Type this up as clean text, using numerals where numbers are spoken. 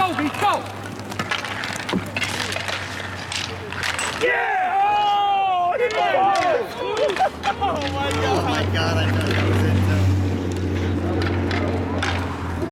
Toby, go! Yeah! Oh! Oh my God, I know that was